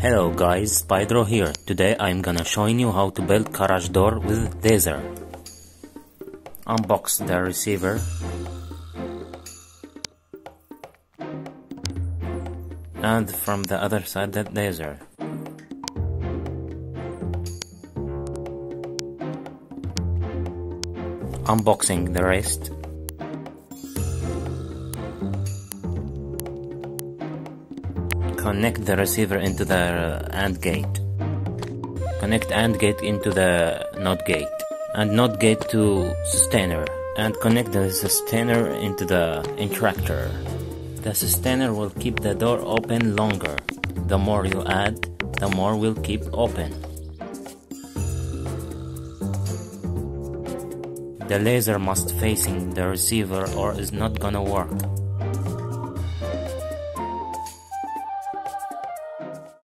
Hello guys, Spydro here. Today I'm gonna showing you how to build garage door with laser. Unbox the receiver. And from the other side that laser. Unboxing the rest. Connect the receiver into the AND gate. Connect AND gate into the NOT gate. And NOT gate to sustainer. And connect the sustainer into the interactor. The sustainer will keep the door open longer. The more you add, the more will keep open. The laser must facing the receiver or is not gonna work.